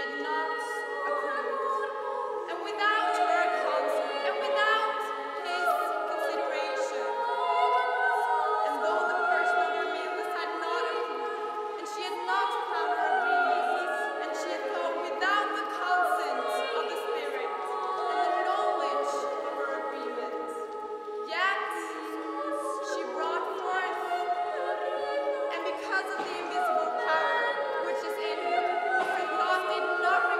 not approved. And without her consent, and without his consideration. And though the person of Armelius had not approved, and she had not found her agreement, and she had thought without the consent of the Spirit, and the knowledge of her agreement, yet she brought forth, and because of the invisible power which is in her, her thought did not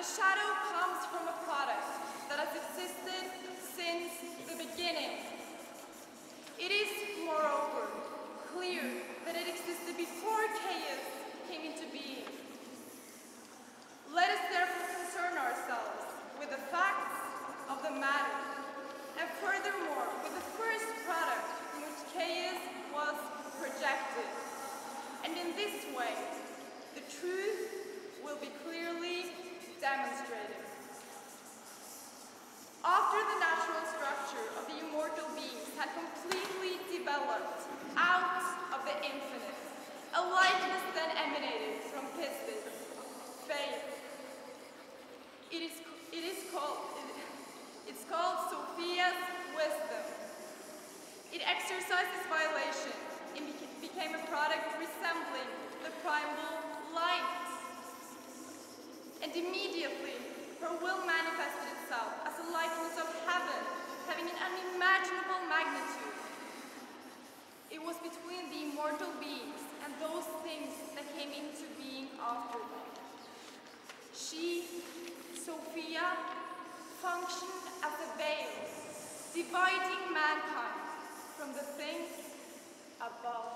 the shadow comes from a product that has existed since the beginning. It is, moreover, clear that it existed before chaos came into being. Let us therefore concern ourselves with the facts of the matter, and furthermore with the first product from which chaos was projected. And in this way, the truth will be clearly demonstrated. After the natural structure of the immortal beings had completely developed out of the infinite, a likeness then emanated from Pistis, faith. It's called Sophia's wisdom. It exercised its violation and became a product resembling the primal light. And immediately, her will manifested itself as a likeness of heaven, having an unimaginable magnitude. It was between the immortal beings and those things that came into being after them. She, Sophia, functioned as a veil, dividing mankind from the things above.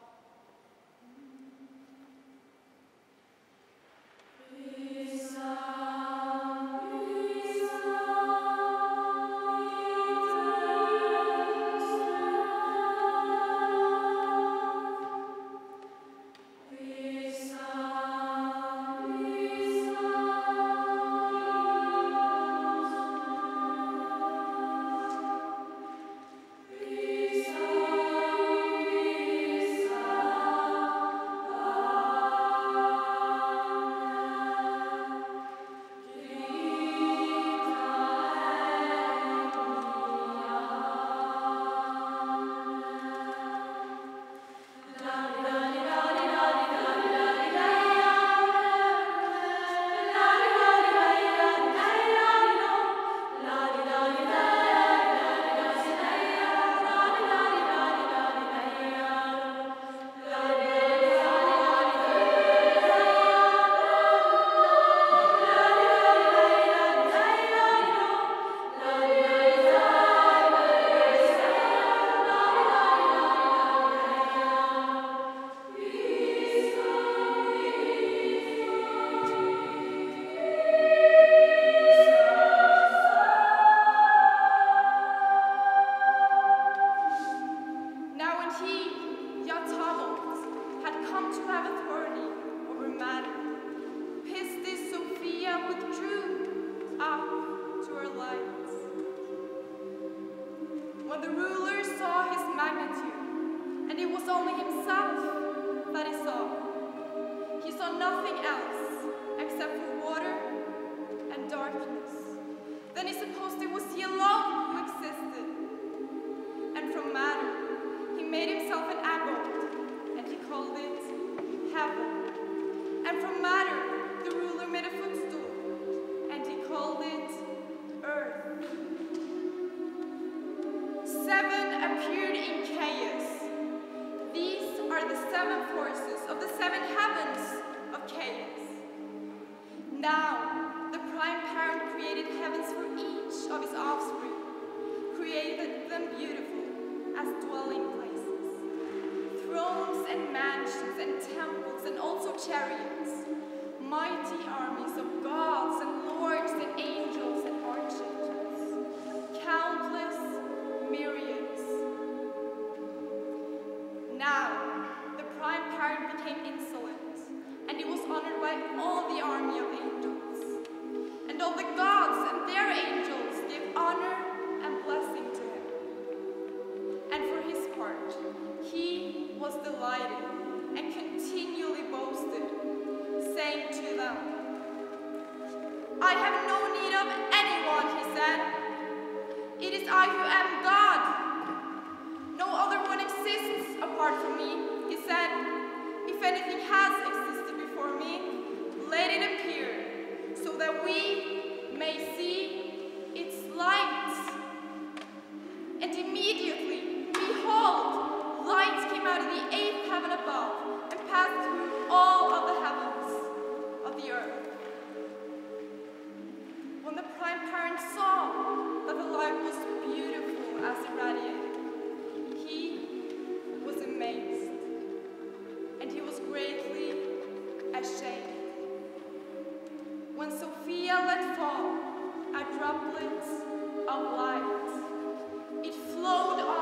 When the ruler saw his magnitude, and it was only himself that he saw nothing else except for water and darkness. Then he supposed it was he alone who existed. And from matter, he made himself an abode, and he called it heaven. And from matter, the ruler made a footstool, and he called it earth. 7 appeared in chaos. These are the 7 forces of the 7 heavens of chaos. Now, the prime parent created heavens for each of his offspring, created them beautiful as dwelling places, thrones and mansions and temples and also chariots, mighty armies of gods and lords and angels and archangels, countless myriads. Now, the prime parent became insolent, and he was honored by all the army of angels. And all the gods and their angels gave honor and blessing to him. And for his part, he was delighted and continually boasted, saying to them, I have no need of anyone, he said. It is I who am God. No other one exists apart from me, he said. If anything has existed before me, let it appear, so that we may see its light. And immediately, behold, light came out of the 8th heaven above, and passed through all of the heavens of the earth. let fall a droplet of light. It flowed